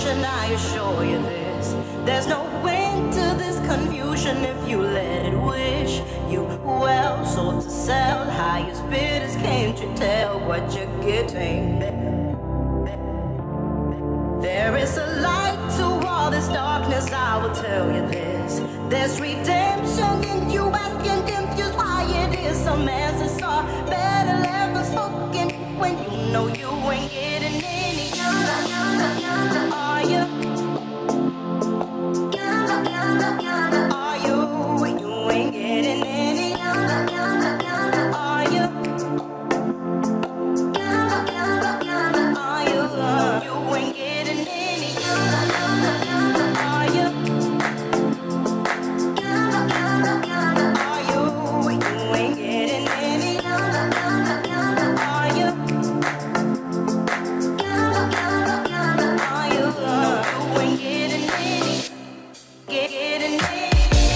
confusion, I assure you this. There's no end to this confusion if you let it wish you well. Sold to sell, highest bidders, can't you tell what you're getting? There is a light to all this darkness, I will tell you this. There's redemption in you asking confused why it is some answers are better left unspoken when you know you ain't getting any younger. Are you? Are you? You ain't getting any younger. Are you? Are you? You ain't getting any younger. Are you? Are you? You ain't getting any younger. Are you? Are you? You ain't getting any. Getting any.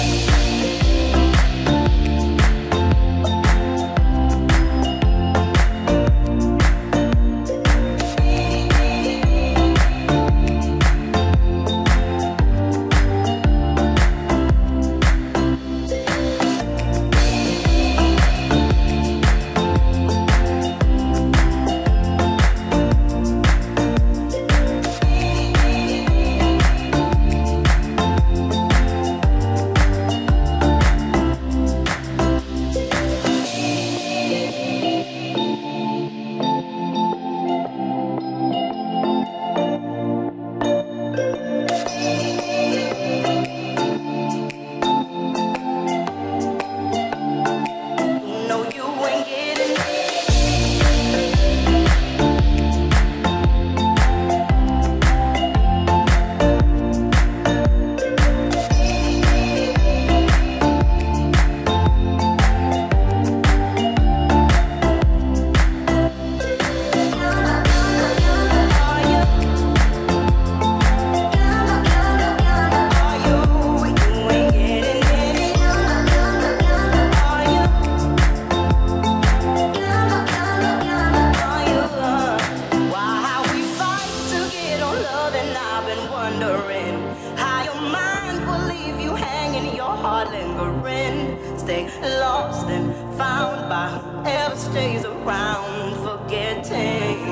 Stay lost and found by whoever stays around, forgetting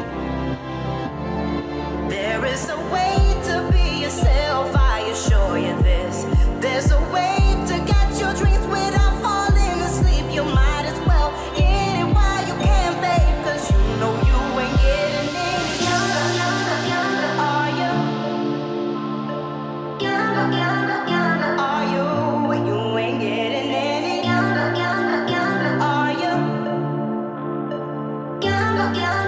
there is a way to be yourself, I assure you this. There's a way to get your dreams without falling asleep. You might as well get it while you can, babe, 'cause you know you ain't getting any younger. Are you? Are you? You ain't getting any younger. Are you?